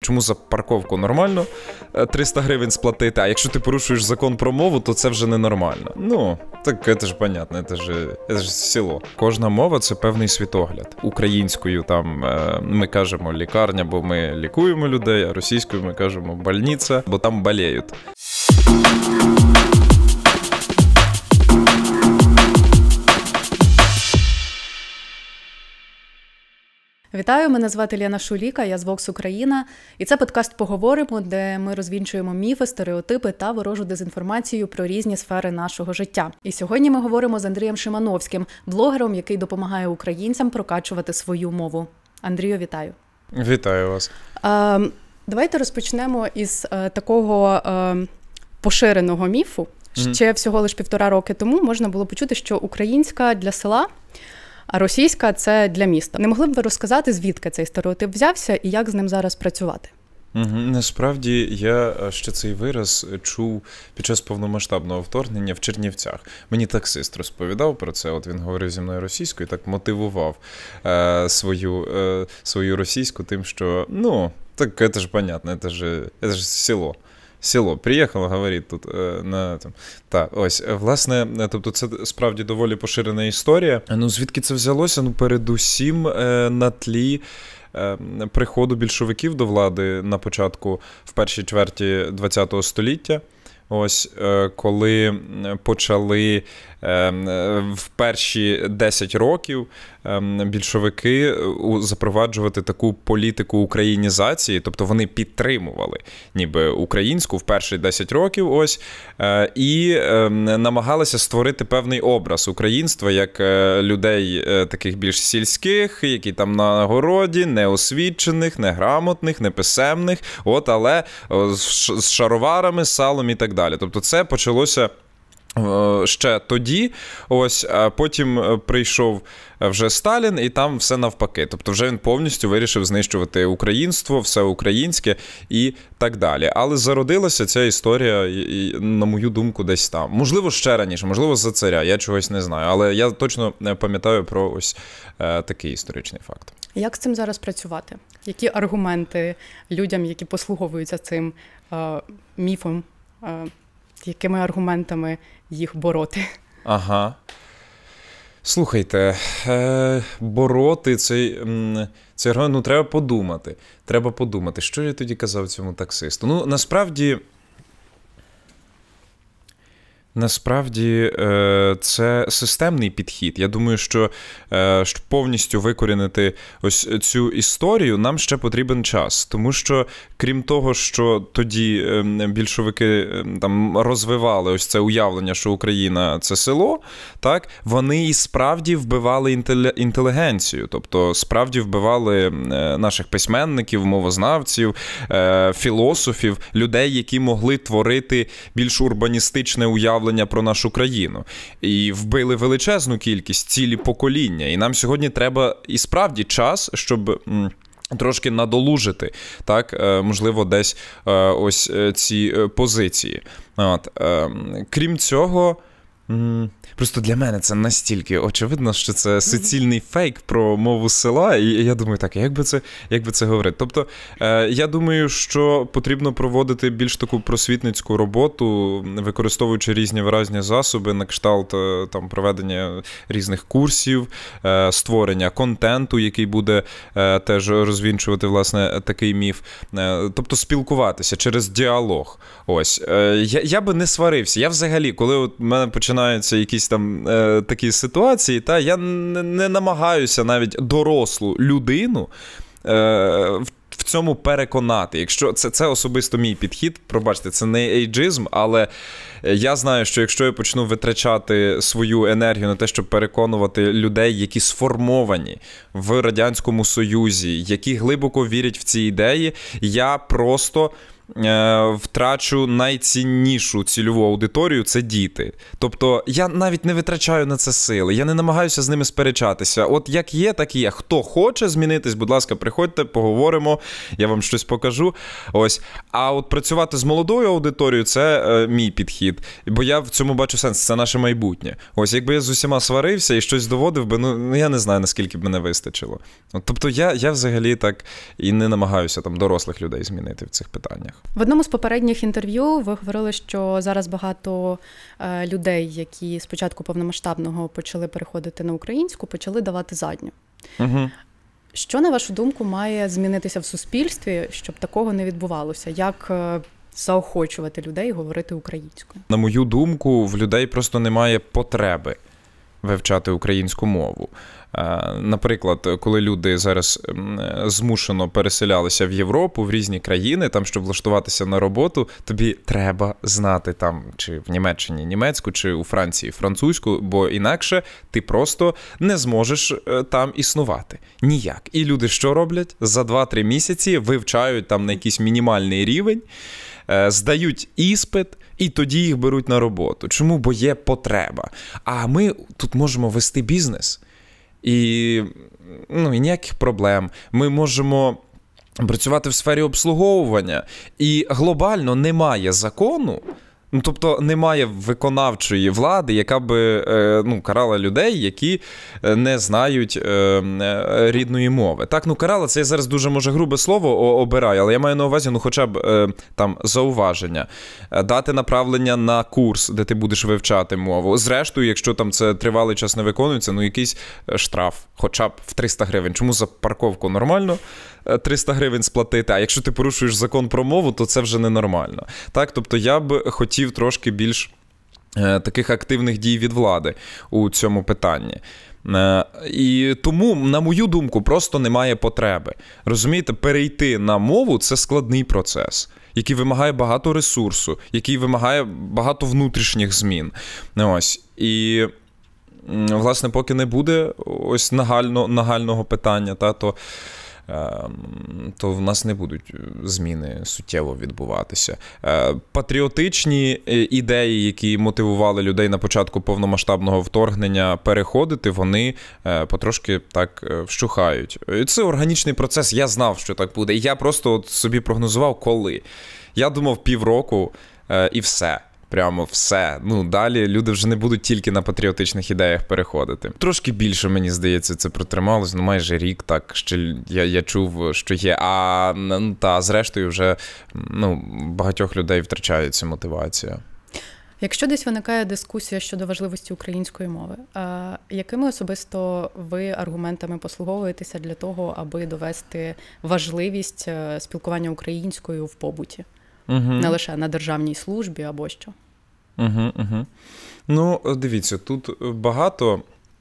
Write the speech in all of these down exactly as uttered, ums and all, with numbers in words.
Чому за парковку нормально триста гривень сплатити, а якщо ти порушуєш закон про мову, то це вже ненормально. Ну, так це ж понятно, це ж, це ж село. Кожна мова – це певний світогляд. Українською там ми кажемо лікарня, бо ми лікуємо людей, а російською ми кажемо больниця, бо там болеють. Вітаю, мене звати Лена Шуліка, я з Vox Україна, і це подкаст «Поговоримо», де ми розвінчуємо міфи, стереотипи та ворожу дезінформацію про різні сфери нашого життя. І сьогодні ми говоримо з Андрієм Шимановським, блогером, який допомагає українцям прокачувати свою мову. Андрію, вітаю. Вітаю вас. А, давайте розпочнемо із а, такого а, поширеного міфу. Mm-hmm. Ще всього лише півтора роки тому можна було почути, що українська для села, а російська – це для міста. Не могли б ви розказати, звідки цей стереотип взявся і як з ним зараз працювати? Угу. Насправді, я ще цей вираз чув під час повномасштабного вторгнення в Чернівцях. Мені таксист розповідав про це, от він говорив зі мною російською, так мотивував е, свою, е, свою російську тим, що, ну, так це ж понятно, це ж, це ж село. Село. Приїхав, говорить тут е, на там. Так, ось, власне, тобто це справді доволі поширена історія. Ну, звідки це взялося? Ну, передусім е, на тлі е, приходу більшовиків до влади на початку, в першій чверті ХХ століття. Ось, е, коли почали е, в перші десять років е, більшовики запроваджувати таку політику українізації, тобто вони підтримували ніби українську в перші десять років, ось, е, і е, намагалися створити певний образ українства як е, людей е, таких більш сільських, які там на городі, неосвічених, неграмотних, неписемних, от, але о, з, з шароварами, з салом і так далі. Тобто це почалося ще тоді, ось, а потім прийшов вже Сталін, і там все навпаки. Тобто вже він повністю вирішив знищувати українство, все українське і так далі. Але зародилася ця історія, на мою думку, десь там. Можливо, ще раніше, можливо, за царя, я чогось не знаю. Але я точно пам'ятаю про ось е, такий історичний факт. Як з цим зараз працювати? Які аргументи людям, які послуговуються цим е, міфом, е, якими аргументами їх бороти? Ага. Слухайте, е, бороти цей, цей аргумент, ну, треба подумати. Треба подумати, що я тоді казав цьому таксисту. Ну, насправді, насправді це системний підхід. Я думаю, що щоб повністю викорінити ось цю історію, нам ще потрібен час. Тому що, крім того, що тоді більшовики там розвивали ось це уявлення, що Україна – це село, так, вони і справді вбивали інтелігенцію. Тобто, справді вбивали наших письменників, мовознавців, філософів, людей, які могли творити більш урбаністичне уявлення про нашу країну. І вбили величезну кількість, цілі покоління. І нам сьогодні треба і справді час, щоб м, трошки надолужити, так, можливо, десь ось ці позиції. От. Крім цього, просто для мене це настільки очевидно, що це суцільний фейк про мову села, і я думаю, так, як би це, як би це говорити? Тобто, е, я думаю, що потрібно проводити більш таку просвітницьку роботу, використовуючи різні виразні засоби, на кшталт там, проведення різних курсів, е, створення контенту, який буде е, теж розвінчувати, власне, такий міф. Е, тобто, спілкуватися через діалог. Ось. Е, я, я би не сварився. Я взагалі, коли от в мене починаються якісь там е, такі ситуації, та я не, не намагаюся навіть дорослу людину е, в, в цьому переконати. Якщо це, це особисто мій підхід, пробачте, це не ейджизм, але я знаю, що якщо я почну витрачати свою енергію на те, щоб переконувати людей, які сформовані в Радянському Союзі, які глибоко вірять в ці ідеї, я просто е, втрачу найціннішу цільову аудиторію – це діти. Тобто я навіть не витрачаю на це сили, я не намагаюся з ними сперечатися. От як є, так і є. Хто хоче змінитись, будь ласка, приходьте, поговоримо, я вам щось покажу. Ось. А от працювати з молодою аудиторією – це е, мій підхід. Бо я в цьому бачу сенс, це наше майбутнє. Ось якби я з усіма сварився і щось доводив би, ну я не знаю, наскільки б мене вистачило. От, тобто я, я взагалі так і не намагаюся там дорослих людей змінити в цих питаннях. В одному з попередніх інтерв'ю ви говорили, що зараз багато е, людей, які спочатку повномасштабного почали переходити на українську, почали давати задню. Угу. Що, на вашу думку, має змінитися в суспільстві, щоб такого не відбувалося? Як е, заохочувати людей говорити українською? На мою думку, в людей просто немає потреби вивчати українську мову. Наприклад, коли люди зараз змушено переселялися в Європу, в різні країни, там, щоб влаштуватися на роботу, тобі треба знати там, чи в Німеччині німецьку, чи у Франції французьку, бо інакше ти просто не зможеш там існувати. Ніяк. І люди що роблять? За два-три місяці вивчають там на якийсь мінімальний рівень, здають іспит, і тоді їх беруть на роботу. Чому? Бо є потреба. А ми тут можемо вести бізнес. І, ну, і ніяких проблем. Ми можемо працювати в сфері обслуговування. І глобально немає закону, ну, тобто немає виконавчої влади, яка би ну, карала людей, які не знають е, рідної мови. Так, ну карала, це я зараз дуже, може, грубе слово обираю, але я маю на увазі, ну хоча б е, там зауваження, дати направлення на курс, де ти будеш вивчати мову. Зрештою, якщо там це тривалий час не виконується, ну якийсь штраф, хоча б в триста гривень. Чому за парковку нормально триста гривень сплатити, а якщо ти порушуєш закон про мову, то це вже ненормально. Так, тобто я б хотів трошки більш е, таких активних дій від влади у цьому питанні. Е, і тому, на мою думку, просто немає потреби. Розумієте, перейти на мову – це складний процес, який вимагає багато ресурсу, який вимагає багато внутрішніх змін. Ось. І, власне, поки не буде ось нагально, нагального питання, та, то то в нас не будуть зміни суттєво відбуватися. Патріотичні ідеї, які мотивували людей на початку повномасштабного вторгнення переходити, вони потрошки так вщухають. Це органічний процес, я знав, що так буде. Я просто от собі прогнозував, коли. Я думав півроку і все. Прямо все. Ну, далі люди вже не будуть тільки на патріотичних ідеях переходити. Трошки більше, мені здається, це протрималось. Ну, майже рік так, ще я, я чув, що є. А, ну, та, зрештою, вже, ну, багатьох людей втрачається мотивація. Якщо десь виникає дискусія щодо важливості української мови, а якими особисто ви аргументами послуговуєтеся для того, аби довести важливість спілкування українською в побуті? Угу. Не лише на державній службі або що. Угу, угу. Ну, дивіться, тут багато,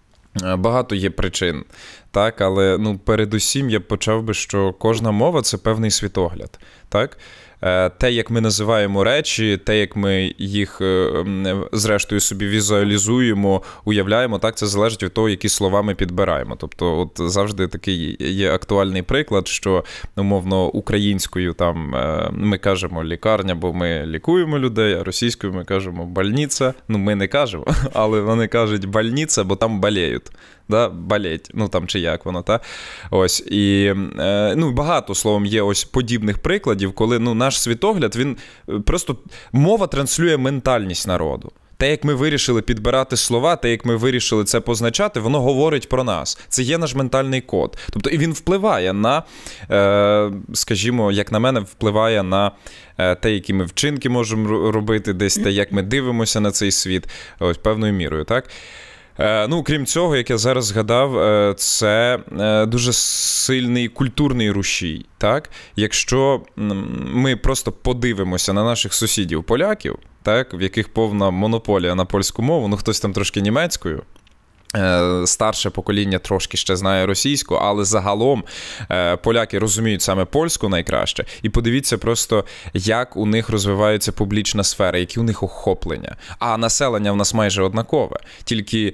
багато є причин, так, але ну, передусім я почав би, що кожна мова – це певний світогляд, так? Те, як ми називаємо речі, те, як ми їх, зрештою, собі візуалізуємо, уявляємо, так, це залежить від того, які слова ми підбираємо. Тобто, от завжди такий є актуальний приклад, що, умовно, українською там ми кажемо лікарня, бо ми лікуємо людей, а російською ми кажемо больниця. Ну, ми не кажемо, але вони кажуть больниця, бо там болеють. Да, болеть, ну там чи як воно, та? Ось, і, е, ну, багато, словом, є ось подібних прикладів, коли, ну, наш світогляд, він просто, мова транслює ментальність народу. Те, як ми вирішили підбирати слова, те, як ми вирішили це позначати, воно говорить про нас. Це є наш ментальний код. Тобто, і він впливає на, е, скажімо, як на мене, впливає на те, які ми вчинки можемо робити, десь те, як ми дивимося на цей світ, ось, певною мірою, так? Ну, крім цього, як я зараз згадав, це дуже сильний культурний рушій, так? Якщо ми просто подивимося на наших сусідів-поляків, так, в яких повна монополія на польську мову, ну, хтось там трошки німецькою, старше покоління трошки ще знає російську, але загалом поляки розуміють саме польську найкраще. І подивіться просто, як у них розвивається публічна сфера, які у них охоплення. А населення в нас майже однакове. Тільки,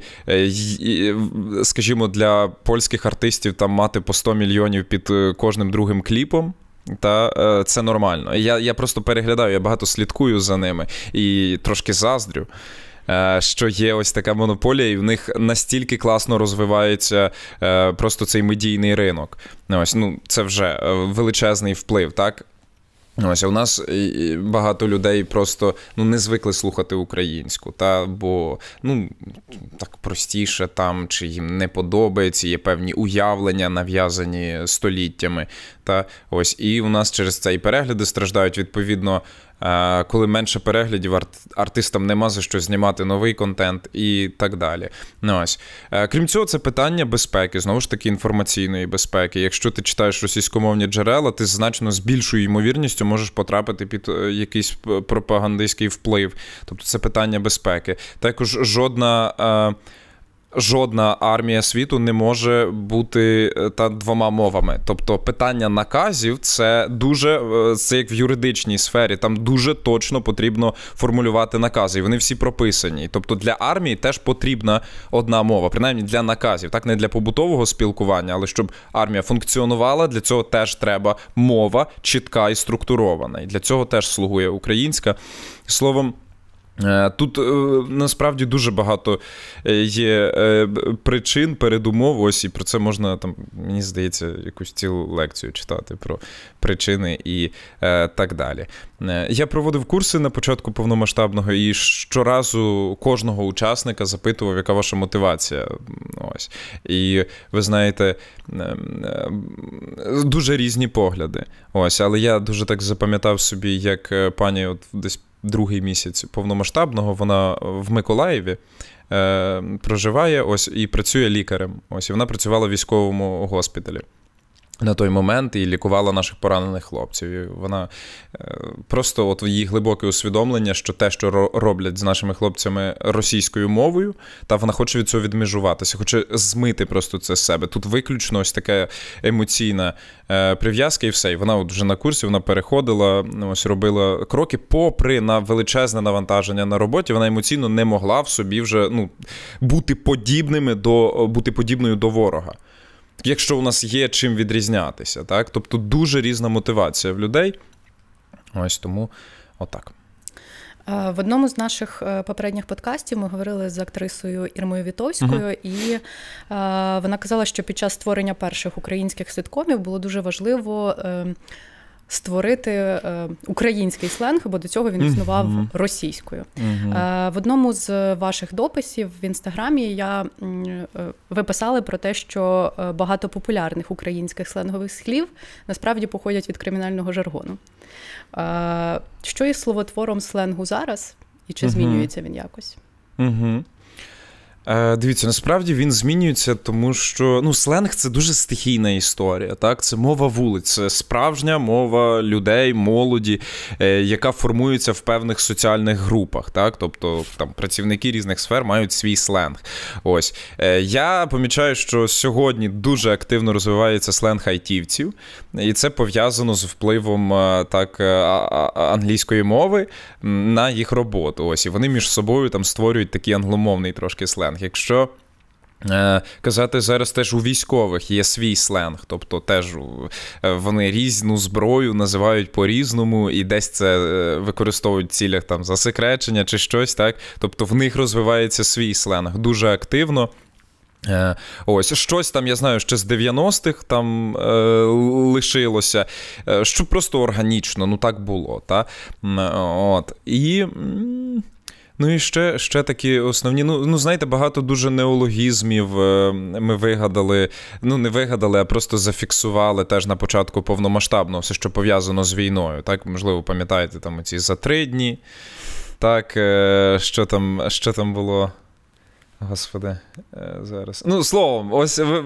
скажімо, для польських артистів там мати по сто мільйонів під кожним другим кліпом, Та це нормально. Я, я просто переглядаю, я багато слідкую за ними і трошки заздрю, що є ось така монополія, і в них настільки класно розвивається просто цей медійний ринок. Ось, ну, це вже величезний вплив, так? Ось, а у нас багато людей просто ну, не звикли слухати українську, та, бо ну, так простіше там, чи їм не подобається, є певні уявлення, нав'язані століттями. Та, ось, і у нас через це і перегляди страждають, відповідно, коли менше переглядів, артистам нема за що знімати новий контент і так далі. Ну, ось. Крім цього, це питання безпеки, знову ж таки, інформаційної безпеки. Якщо ти читаєш російськомовні джерела, ти значно з більшою ймовірністю можеш потрапити під якийсь пропагандистський вплив. Тобто це питання безпеки. Також жодна... Жодна армія світу не може бути та двома мовами. Тобто питання наказів – це дуже, це як в юридичній сфері, там дуже точно потрібно формулювати накази, і вони всі прописані. Тобто для армії теж потрібна одна мова, принаймні для наказів, так, не для побутового спілкування, але щоб армія функціонувала, для цього теж треба мова чітка і структурована. І для цього теж слугує українська. Словом, тут насправді дуже багато є причин, передумов, ось, і про це можна, там, мені здається, якусь цілу лекцію читати про причини і е, так далі. Я проводив курси на початку повномасштабного і щоразу кожного учасника запитував, яка ваша мотивація. Ось. І ви знаєте, дуже різні погляди. Ось. Але я дуже так запам'ятав собі, як пані от десь другий місяць повномасштабного, вона в Миколаєві е, проживає ось, і працює лікарем. Ось, і вона працювала в військовому госпіталі на той момент і лікувала наших поранених хлопців. І вона е, просто от її глибоке усвідомлення, що те, що роблять з нашими хлопцями російською мовою, та вона хоче від цього відмежуватися, хоче змити просто це з себе. Тут виключно ось така емоційна е, прив'язка і все. І вона от вже на курсі, вона переходила, ось робила кроки, попри на величезне навантаження на роботі, вона емоційно не могла в собі вже ну, бути подібними до, бути подібною до ворога. Якщо у нас є чим відрізнятися, так? Тобто дуже різна мотивація в людей. Ось тому отак. В одному з наших попередніх подкастів ми говорили з актрисою Ірмою Вітовською, uh-huh. і вона казала, що під час створення перших українських ситкомів було дуже важливо створити е, український сленг, бо до цього він існував mm-hmm. російською. Mm-hmm. Е, в одному з ваших дописів в Інстаграмі я, е, ви писали про те, що багато популярних українських сленгових слів насправді походять від кримінального жаргону. Е, що є словотвором сленгу зараз? І чи mm-hmm. змінюється він якось? Mm-hmm. Дивіться, насправді він змінюється, тому що ну, сленг – це дуже стихійна історія. Так? Це мова вулиць, це справжня мова людей, молоді, яка формується в певних соціальних групах. Так? Тобто там, працівники різних сфер мають свій сленг. Ось. Я помічаю, що сьогодні дуже активно розвивається сленг айтівців, і це пов'язано з впливом так, англійської мови на їх роботу. Ось. І вони між собою там створюють такий англомовний трошки сленг. Якщо е, казати зараз теж у військових є свій сленг, тобто теж вони різну зброю називають по-різному і десь це е, використовують в цілях там, засекречення чи щось, так? Тобто в них розвивається свій сленг дуже активно. Е, ось, щось там, я знаю, ще з дев'яностих там е, лишилося, е, що просто органічно, ну так було, та? От, і... Ну і ще, ще такі основні, ну, ну, знаєте, багато дуже неологізмів ми вигадали, ну, не вигадали, а просто зафіксували теж на початку повномасштабного, все, що пов'язано з війною, так, можливо, пам'ятаєте, там, ці «за три дні», так, що там, що там було... Господи, зараз. Ну, словом, ось ви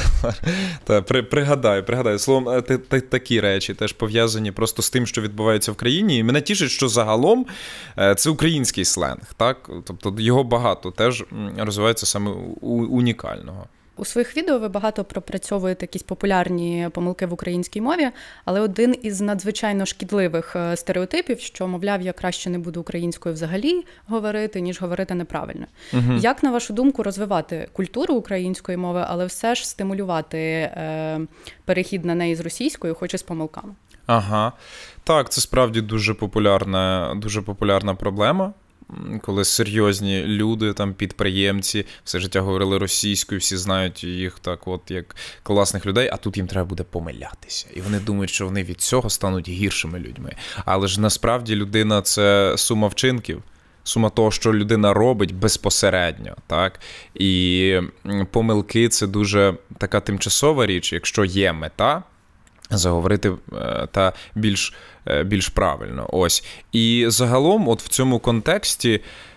та, при, пригадаю, пригадаю. Словом, т, т, такі речі теж пов'язані просто з тим, що відбувається в країні. І мене тішить, що загалом це український сленг, так? Тобто його багато теж розвивається саме унікального. У своїх відео ви багато пропрацьовуєте якісь популярні помилки в українській мові, але один із надзвичайно шкідливих стереотипів, що, мовляв, я краще не буду українською взагалі говорити, ніж говорити неправильно. Угу. Як, на вашу думку, розвивати культуру української мови, але все ж стимулювати е, перехід на неї з російською, хоч і з помилками? Ага. Так, це справді дуже популярна, дуже популярна проблема. Коли серйозні люди, там, підприємці, все життя говорили російською, всі знають їх так от як класних людей, а тут їм треба буде помилятися. І вони думають, що вони від цього стануть гіршими людьми. Але ж насправді людина – це сума вчинків, сума того, що людина робить безпосередньо, так? І помилки – це дуже така тимчасова річ, якщо є мета, заговорити та більш, більш правильно. Ось. І загалом, от в цьому контексті,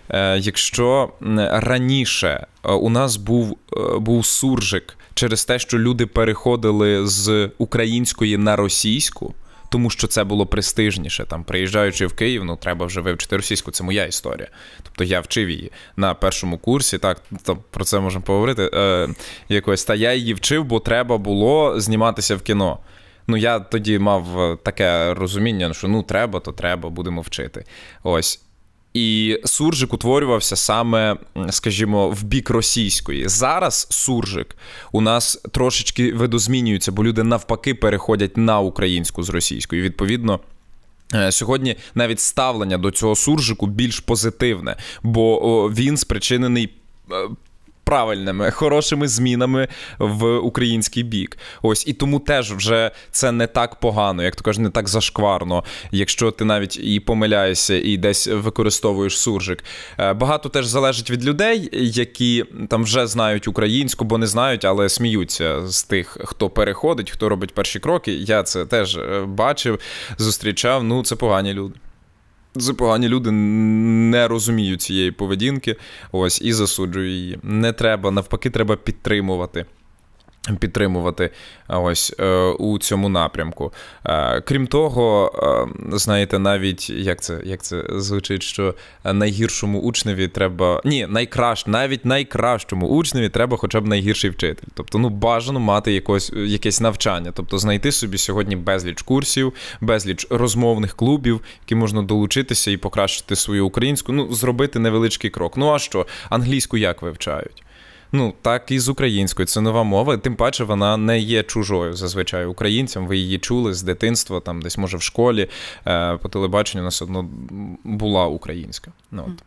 якщо раніше у нас був, був суржик через те, що люди переходили з української на російську, тому що це було престижніше, там, приїжджаючи в Київ, ну, треба вже вивчити російську, це моя історія. Тобто я вчив її на першому курсі, так, то про це можемо поговорити, е, якось, та я її вчив, бо треба було зніматися в кіно. Ну, я тоді мав таке розуміння, що ну, треба, то треба, будемо вчити. Ось. І суржик утворювався саме, скажімо, в бік російської. Зараз суржик у нас трошечки видозмінюється, бо люди навпаки переходять на українську з російської. Відповідно, сьогодні навіть ставлення до цього суржику більш позитивне, бо він спричинений правильними, хорошими змінами в український бік. Ось, і тому теж вже це не так погано, як то кажуть, не так зашкварно, якщо ти навіть і помиляєшся, і десь використовуєш суржик. Багато теж залежить від людей, які там вже знають українську, бо не знають, але сміються з тих, хто переходить, хто робить перші кроки. Я це теж бачив, зустрічав, ну це погані люди. Це погані люди не розуміють цієї поведінки, ось, і засуджують її. Не треба, навпаки, треба підтримувати. підтримувати ось у цьому напрямку. Крім того, знаєте, навіть, як це, як це звучить, що найгіршому учневі треба, ні, найкращ, навіть найкращому учневі треба хоча б найгірший вчитель. Тобто, ну, бажано мати якось, якесь навчання, тобто знайти собі сьогодні безліч курсів, безліч розмовних клубів, які можна долучитися і покращити свою українську, ну, зробити невеличкий крок. Ну, а що? Англійську як вивчають? Ну, так і з українською. Це нова мова, тим паче вона не є чужою зазвичай українцям. Ви її чули з дитинства, там десь, може, в школі, по телебаченню у нас одно була українська. Ну, от.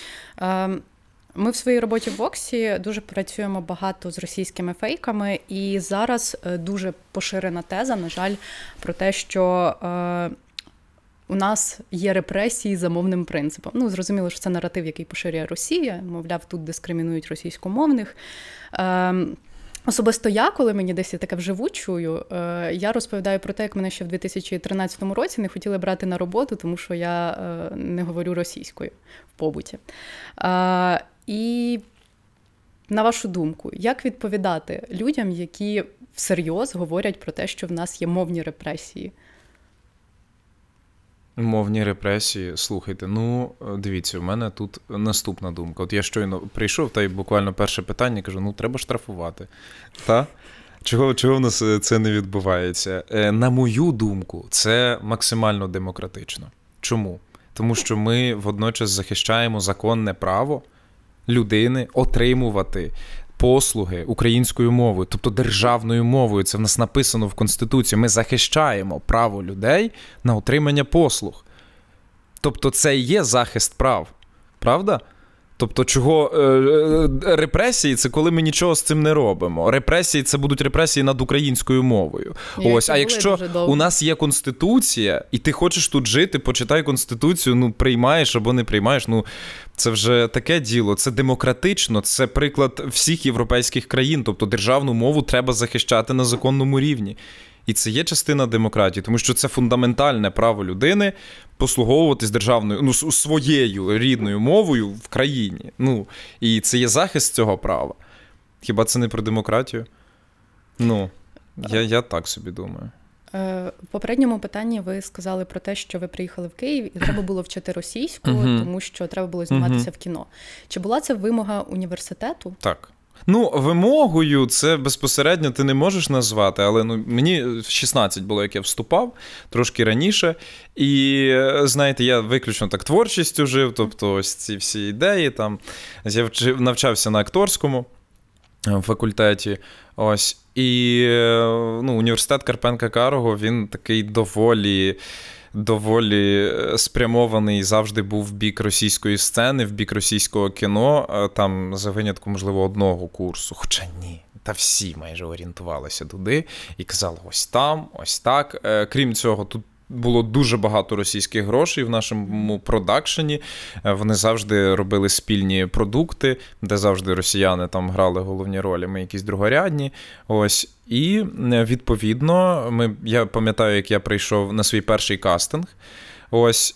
Ми в своїй роботі в Воксі дуже працюємо багато з російськими фейками, і зараз дуже поширена теза, на жаль, про те, що у нас є репресії за мовним принципом. Ну, зрозуміло, що це наратив, який поширює Росія. Мовляв, тут дискримінують російськомовних. Е, особисто я, коли мені десь я таке вживу чую, е, я розповідаю про те, як мене ще в дві тисячі тринадцятому році не хотіли брати на роботу, тому що я е, не говорю російською в побуті. Е, і на вашу думку, як відповідати людям, які всерйоз говорять про те, що в нас є мовні репресії? Мовні репресії, слухайте, ну, дивіться, у мене тут наступна думка. От я щойно прийшов, та й буквально перше питання, кажу, ну, треба штрафувати. Та? Чого, чого в нас це не відбувається? На мою думку, це максимально демократично. Чому? Тому що ми водночас захищаємо законне право людини отримувати послуги українською мовою, тобто державною мовою. Це в нас написано в Конституції. Ми захищаємо право людей на отримання послуг. Тобто це і є захист прав. Правда? Тобто чого е, репресії – це коли ми нічого з цим не робимо. Репресії – це будуть репресії над українською мовою. Я Ось, а якщо у нас є Конституція, і ти хочеш тут жити, почитай Конституцію, ну, приймаєш або не приймаєш, ну, це вже таке діло, це демократично, це приклад всіх європейських країн, тобто державну мову треба захищати на законному рівні. І це є частина демократії, тому що це фундаментальне право людини послуговуватись державною, ну, своєю рідною мовою в країні. Ну, і це є захист цього права. Хіба це не про демократію? Ну, я, я так собі думаю. В попередньому питанні ви сказали про те, що ви приїхали в Київ і треба було вчити російську, uh-huh. тому що треба було зніматися uh-huh. в кіно. Чи була це вимога університету? Так. Ну, вимогою це безпосередньо ти не можеш назвати, але ну, мені в шістнадцять було, як я вступав, трошки раніше. І, знаєте, я виключно так творчістю жив, тобто ось ці всі ідеї, там, я вчив, навчався на акторському. факультеті. Ось. І ну, університет Карпенка-Карого, він такий доволі, доволі спрямований, завжди був в бік російської сцени, в бік російського кіно, там за винятком, можливо, одного курсу, хоча ні. Та всі майже орієнтувалися туди і казали, ось там, ось так. Крім цього, тут було дуже багато російських грошей в нашому продакшені. Вони завжди робили спільні продукти, де завжди росіяни там грали головні ролі, ми якісь другорядні. Ось. І, відповідно, ми, я пам'ятаю, як я прийшов на свій перший кастинг. Ось.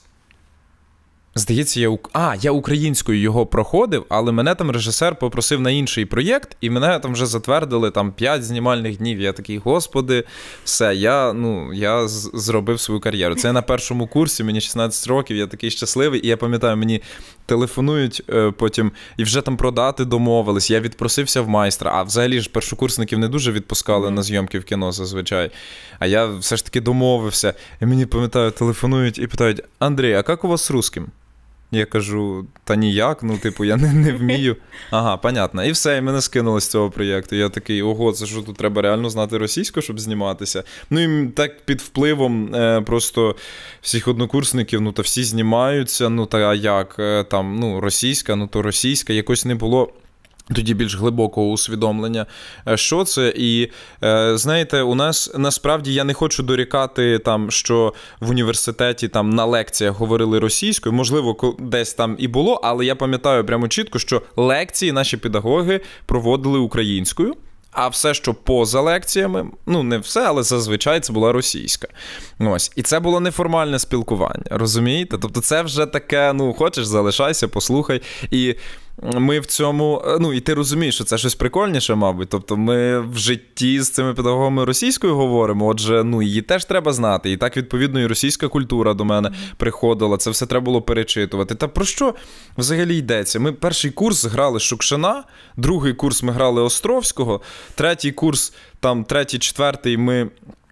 Здається, я, а, я українською його проходив, але мене там режисер попросив на інший проєкт, і мене там вже затвердили там п'ять знімальних днів. Я такий, господи, все, я, ну, я з- зробив свою кар'єру. Це я на першому курсі, мені шістнадцять років, я такий щасливий, і я пам'ятаю, мені телефонують е, потім, і вже там про дати домовились, я відпросився в майстра, а взагалі ж першокурсників не дуже відпускали mm. на зйомки в кіно зазвичай, а я все ж таки домовився, і мені, пам'ятаю, телефонують і питають, Андрій, а як у вас з русским? Я кажу, та ніяк, ну, типу, я не, не вмію. Ага, понятно. І все, і мене скинули з цього проєкту. Я такий, ого, це що, тут треба реально знати російську, щоб зніматися? Ну, і так під впливом е, просто всіх однокурсників, ну, та всі знімаються, ну, та а як, е, там, ну, російська, ну, то російська, якось не було тоді більш глибокого усвідомлення, що це. І, знаєте, у нас, насправді, я не хочу дорікати, там, що в університеті там, на лекціях говорили російською, можливо, десь там і було, але я пам'ятаю прямо чітко, що лекції наші педагоги проводили українською, а все, що поза лекціями, ну, не все, але зазвичай це була російська. Ось. І це було неформальне спілкування, розумієте? Тобто це вже таке, ну, хочеш, залишайся, послухай. І ми в цьому, ну, і ти розумієш, що це щось прикольніше, мабуть. Тобто ми в житті з цими педагогами російською говоримо, отже, ну, її теж треба знати. І так, відповідно, і російська культура до мене приходила, це все треба було перечитувати. Та про що взагалі йдеться? Ми перший курс грали Шукшина, другий курс ми грали Островського, третій курс, там, третій, четвертий ми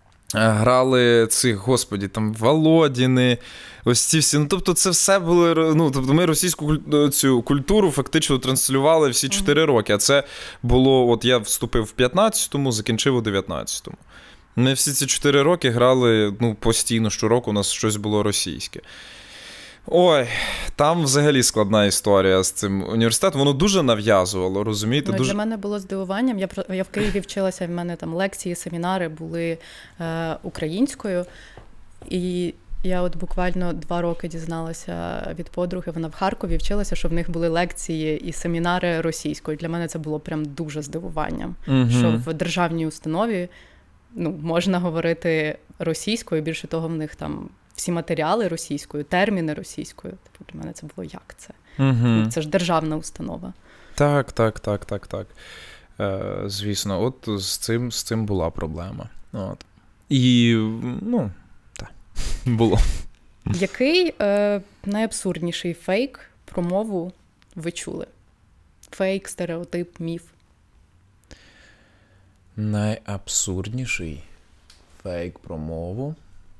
грали цих, господі, там, Володіни, ось ці всі, ну, тобто це все було, ну, тобто ми російську цю культуру фактично транслювали всі чотири роки, а це було, от я вступив в п'ятнадцятому, закінчив у дев'ятнадцятому. Ми всі ці чотири роки грали, ну, постійно, щороку у нас щось було російське. Ой, там взагалі складна історія з цим університетом. Воно дуже нав'язувало, розумієте? Ну, дуже... Для мене було здивуванням. Я, я в Києві вчилася, в мене там лекції, семінари були е, українською. І я от буквально два роки дізналася від подруги, вона в Харкові вчилася, що в них були лекції і семінари російською. Для мене це було прям дуже здивуванням, угу. що в державній установі, ну, можна говорити російською, більше того, в них там всі матеріали російською, терміни російською. Типу, для мене це було як це? Угу. Це ж державна установа. Так, так, так, так, так. Е, звісно, от з цим, з цим була проблема. От. І, ну, так, було. Який е, найабсурдніший фейк про мову ви чули? Фейк, стереотип, міф? Найабсурдніший фейк про мову?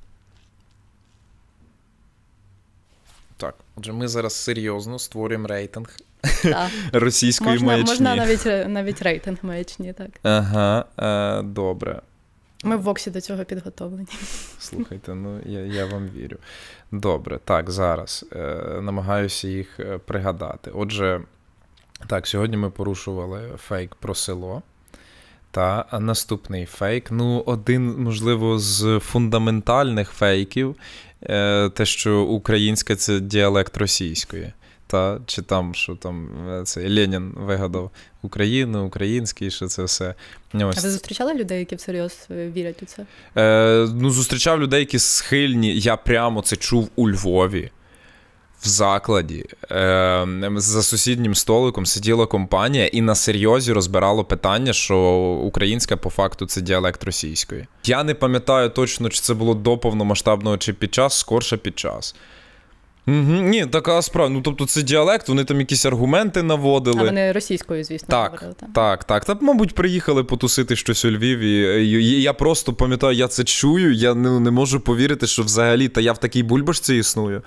Так, отже, ми зараз серйозно створюємо рейтинг так. російської можна, маячні. Можна навіть, навіть рейтинг маячні, так. Ага, е, добре. Ми в Воксі до цього підготовлені. Слухайте, ну я, я вам вірю. Добре, так, зараз е, намагаюся їх пригадати. Отже, так, сьогодні ми порушували фейк про село. Та наступний фейк, ну, один, можливо, з фундаментальних фейків, е, те, що українська – це діалект російської. Та, чи там, що там, це Ленін вигадав Україну, український, що це все. Ось. А ви зустрічали людей, які всерйоз вірять у це? Е, ну, зустрічав людей, які схильні, я прямо це чув у Львові. В закладі е, за сусіднім столиком сиділа компанія і на серйозі розбирало питання, що українська по факту це діалект російської. Я не пам'ятаю точно, чи це було до повномасштабного, чи під час, скорше під час. Угу, ні, така справа. Ну, тобто це діалект, вони там якісь аргументи наводили. А вони російською, звісно, так, говорили. Так, так, так. Та, мабуть, приїхали потусити щось у Львові. І я просто пам'ятаю, я це чую, я не, не можу повірити, що взагалі, та я в такій бульбашці існую.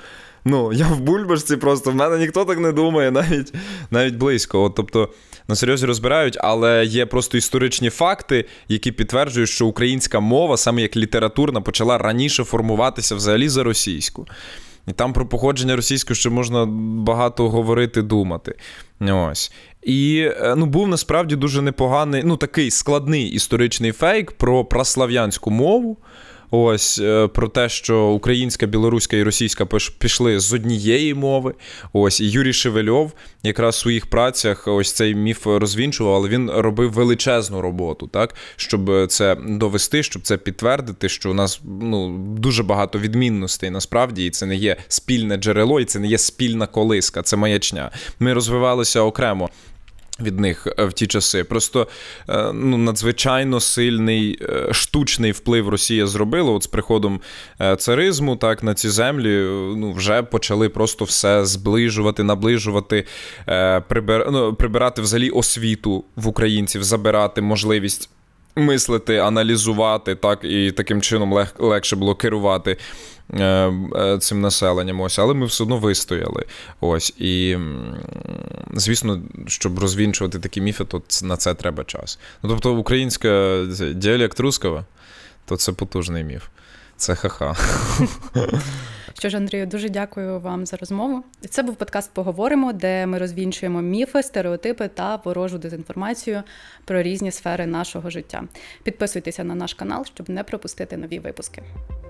Ну, я в бульбашці просто, в мене ніхто так не думає, навіть, навіть близько. От, тобто, на серйозі розбирають, але є просто історичні факти, які підтверджують, що українська мова, саме як літературна, почала раніше формуватися взагалі за російську. І там про походження російської ще можна багато говорити, думати. Ось. І, ну, був насправді дуже непоганий, ну, такий складний історичний фейк про праслав'янську мову. Ось, про те, що українська, білоруська і російська пішли з однієї мови. Ось, і Юрій Шевельов якраз в своїх працях ось цей міф розвінчував, але він робив величезну роботу, так, щоб це довести, щоб це підтвердити, що у нас, ну, дуже багато відмінностей насправді, і це не є спільне джерело, і це не є спільна колиска, це маячня. Ми розвивалися окремо від них в ті часи. Просто, ну, надзвичайно сильний штучний вплив Росія зробила. От з приходом царизму, так, на ці землі, ну, вже почали просто все зближувати, наближувати, прибир... ну, прибирати взагалі освіту в українців, забирати можливість мислити, аналізувати, так, і таким чином лег... легше було керувати цим населенням. Ось, але ми все одно вистояли. Ось, і, звісно, щоб розвінчувати такі міфи, то на це треба час. Ну, тобто, українська діалект русского, то це потужний міф. Це ха-ха. Що ж, Андрію, дуже дякую вам за розмову. Це був подкаст «Поговоримо», де ми розвінчуємо міфи, стереотипи та ворожу дезінформацію про різні сфери нашого життя. Підписуйтеся на наш канал, щоб не пропустити нові випуски.